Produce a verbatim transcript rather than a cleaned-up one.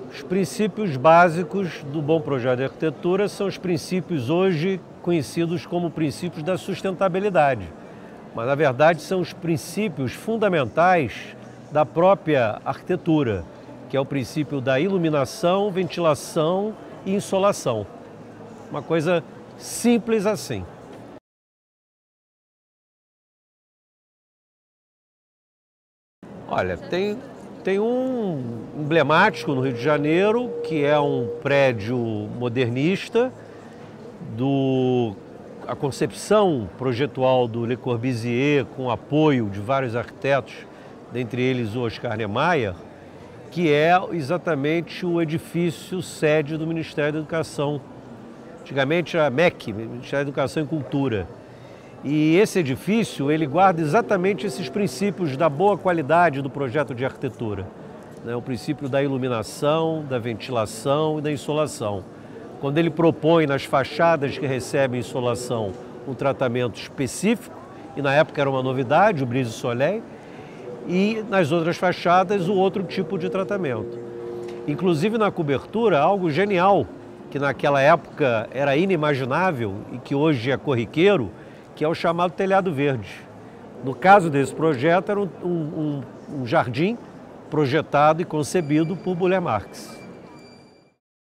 Os princípios básicos do bom projeto de arquitetura são os princípios hoje conhecidos como princípios da sustentabilidade, mas na verdade são os princípios fundamentais da própria arquitetura, que é o princípio da iluminação, ventilação e insolação. Uma coisa simples assim. Olha, tem, tem um emblemático no Rio de Janeiro, que é um prédio modernista, do, a concepção projetual do Le Corbusier, com apoio de vários arquitetos, dentre eles o Oscar Niemeyer, que é exatamente o edifício sede do Ministério da Educação. Antigamente era M E C, Ministério da Educação e Cultura. E esse edifício, ele guarda exatamente esses princípios da boa qualidade do projeto de arquitetura, né? O princípio da iluminação, da ventilação e da insolação. Quando ele propõe nas fachadas que recebem insolação um tratamento específico, e na época era uma novidade, o Brise Soleil, e nas outras fachadas o outro tipo de tratamento. Inclusive na cobertura, algo genial, que naquela época era inimaginável e que hoje é corriqueiro, que é o chamado telhado verde. No caso desse projeto, era um, um, um jardim projetado e concebido por Burle Marx.